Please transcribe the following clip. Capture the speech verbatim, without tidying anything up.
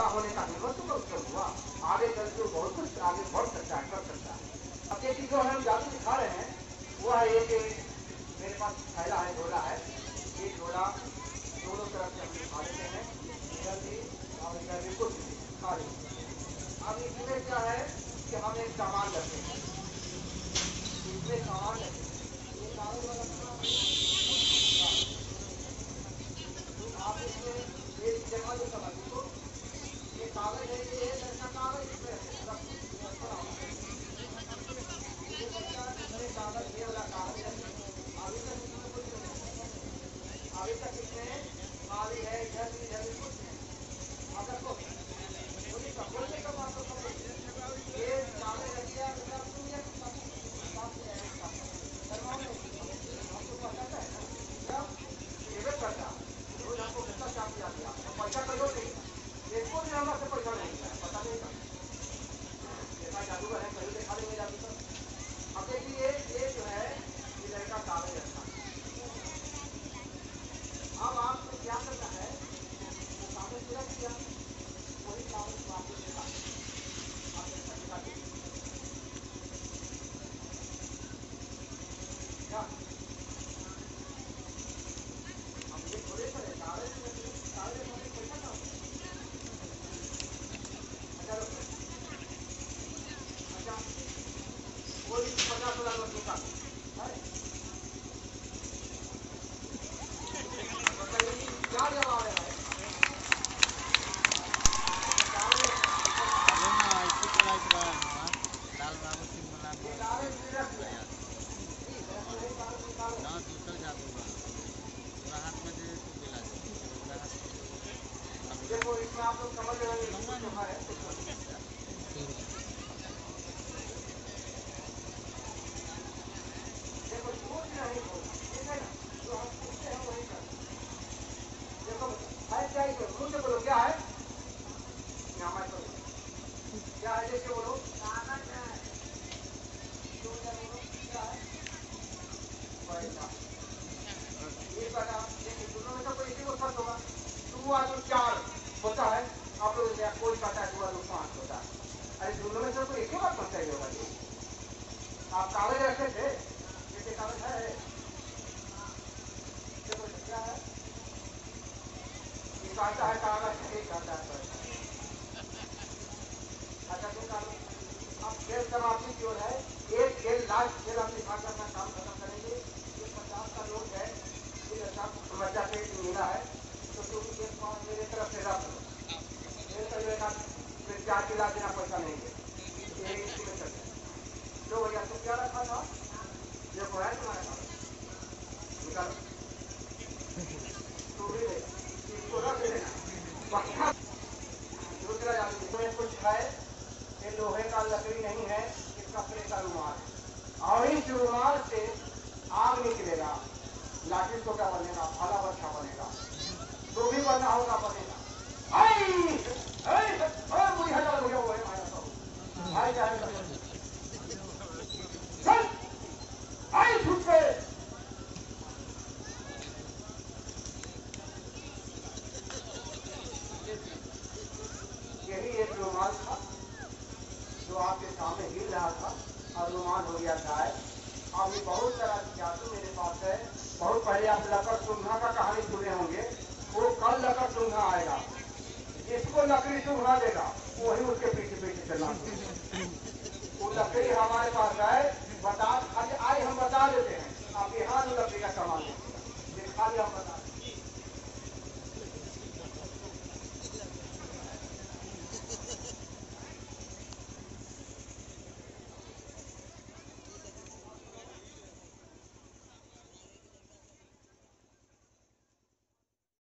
होने का हिम्मत तो उसको हुआ, आगे चल के बहुत कुछ आगे बढ़ सकता है, कर सकता है। अब ये चीज जो हम जादू दिखा रहे हैं वो है एक मेरे पास थैला है, झोला है, ये झोला दोनों तरफ से हम दिखा देते हैं, इधर भी और इधर भी कुछ दिखा देते हैं। अब इसमें क्या है कि हम एक सामान रखते हैं, इसमें सामान रखते हैं, ये कागज वाला आप इसमें एक जगह जो समझ लो, ये कागज है, ये ऐसा कागज इसमें ये बच्चा इसमें कागज, ये वाला कागज है, आगे तक इसमें कुछ नहीं, आगे तक इसमें खाली है, इधर भी इधर भी कुछ नहीं। अब देखो बोलिए का बोलने का बात तो समझ, ये कागज रख दिया, मतलब तुम ये बात है करवाओ नहीं, हमको पता है ना, जब ये करता रोज हमको कितना काम किया गया, पैसा करो नहीं, इसको भी हमारे पैसा नहीं मिला, पता नहीं था, जैसा जादूगर है कहीं देखा नहीं जादूगर। अब देखिए ये जो है ये लड़का कागज रखा, अब आपको क्या करना है, वो कागज रख दिया, वही कागज को आपको देखा, आप ऐसा दिखा दीजिए क्या, हम ये थोड़े करें कागज कागज हमें पैसा ना हजार रुपये, अच्छा वो भी पचास हजार रुपये का है, क्या जमा रहा है देखो इसमें आप लोग समझ रहे हैं, देखो झूठ नहीं बोलना, ठीक है ना, जो हम पूछते हैं वही करना। देखो है क्या ही करो, मुझसे बोलो क्या है, यहाँ मैं करो क्या है, जैसे बोलो कागज है, जो बोलो क्या है, पैसा, ये बता, देखिए दोनों में तो कोई इसी को फर्क होगा, दो आदू चार होता है, आप लोग कोई कहता है दो आदू पाँच होता है, अरे दोनों में से कोई एक ही बात पहुंचाई होगा जी, आप कागज रखे थे, जैसे कागज है, देखो क्या है, ये कहता है कागज है, एक कहता है पैसा। अच्छा तो कागज, अब खेल समाप्ति की ओर है, एक खेल लास्ट खेल हम दिखा कर अपना काम खत्म करेंगे। ये पचास का नोट है, ये लड़का बच्चा से मिला है, तो क्योंकि ये पाँच मेरे तरफ से रख लो, मेरे तरफ फिर चार किला देना पैसा नहीं है, एक इसकी में चलते जो भैया तुम क्या रखा था, देखो है तुम्हारा कागज निकालो, तू भी ले इसको रख देना। दूसरा इसमें कुछ है, ये लोहे का लकड़ी नहीं है, ये कपड़े का रुमाल है, और इस रुमाल से आग निकलेगा, लाठी छोटा बनेगा, भाला बच्चा बनेगा, जो भी बनना होगा बनेगा। आई आई मुझे हजार हो गया वो है माया सब आई जाएगा चल आई छूट पे यही एक रुमाल था जो आपके सामने हिल रहा था और रुमाल हो गया गायब। अब ये बहुत तरह की जादू मेरे पास है, बहुत पहले आप लकड़ सुंघा का कहानी सुने होंगे, वो कल लकड़ सुंघा आएगा, जिसको लकड़ी सुंघा देगा वही उसके पीछे पीछे चलना, वो लकड़ी हमारे पास है।